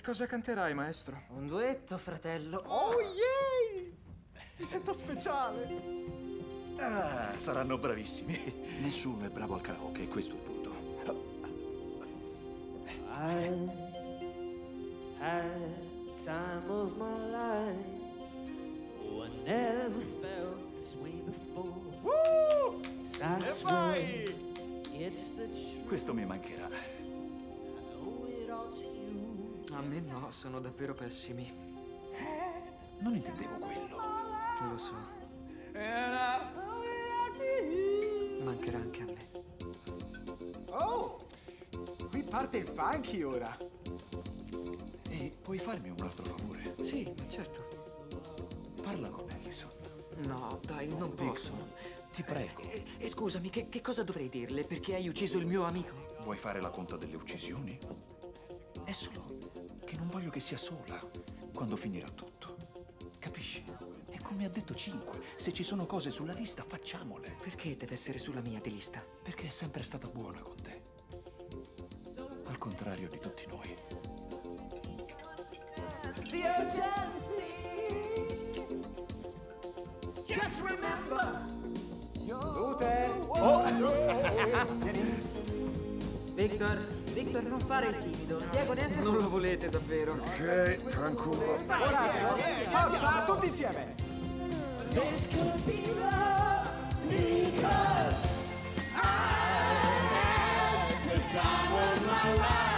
Cosa canterai, maestro? Un duetto, fratello. Oh, yay! Mi sento speciale. Ah, saranno bravissimi. Nessuno è bravo al karaoke, questo è il punto. I had time of my life. Oh, I never felt this way before. I E swear vai! it's the truth. Questo mi mancherà. I owe it all to you. A me no, sono davvero pessimi. Non intendevo quello. Lo so. Mancherà anche a me. Oh! Qui parte il funky ora. E puoi farmi un altro favore? Sì, ma certo. Parla con Allison. No, dai, non posso. Ti prego. E scusami, che cosa dovrei dirle? Perché hai ucciso il mio amico? Vuoi fare la conta delle uccisioni? È solo che non voglio che sia sola quando finirà tutto. Capisci? E come ha detto Cinque, se ci sono cose sulla lista, facciamole. Perché deve essere sulla mia di lista? Perché è sempre stata buona con te. Al contrario di tutti noi. The urgency. Just remember. Luther! Victor, non fare il timido. Diego, neanche Non lo volete davvero? Ok, fanculo. Coraggio! Forza, tutti insieme! This could be love because I had the time of my life.